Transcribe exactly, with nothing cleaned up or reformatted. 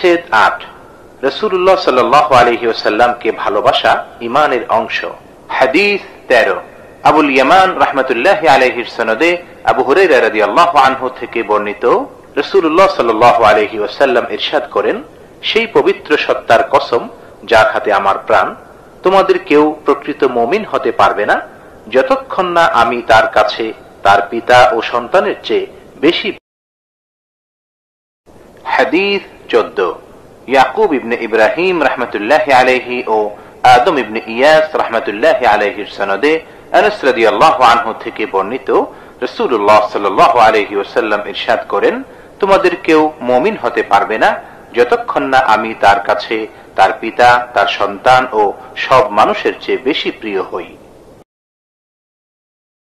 পরিচ্ছেদ আট। রাসূলুল্লাহ সাল্লাল্লাহু আলাইহি ওয়াসাল্লামকে ভালোবাসা ঈমানের অংশ। হাদিস তেরো। আবুল ইয়ামান রাহমাতুল্লাহি আলাইহির সনদে আবু হুরায়রা রাদিয়াল্লাহু আনহু থেকে বর্ণিত, রাসূলুল্লাহ সাল্লাল্লাহু আলাইহি ওয়াসাল্লাম ইরশাদ করেন, সেই পবিত্র সত্তার কসম যার হাতে আমার প্রাণ, তোমাদের কেউ প্রকৃত মুমিন হতে পারবে না যতক্ষণ না আমি তার কাছে তার পিতা ও সন্তানের চেয়ে বেশি। হাদিস চোদ্দ। ইয়াকুব ইবনে ইব্রাহিম রাহমাতুল্লাহি আলাইহি ও আদম ইবনে ইয়াস রাহমাতুল্লাহি আলাইহির সনদে আনাস রাদিয়াল্লাহু আনহু থেকে বর্ণিত, রাসূলুল্লাহ সাল্লাল্লাহু আলাইহি ওয়াসাল্লাম ইরশাদ করেন, তোমাদের কেউ মুমিন হতে পারবে না যতক্ষণ না আমি তার কাছে তার পিতা, তার সন্তান ও সব মানুষের চেয়ে বেশি প্রিয় হই।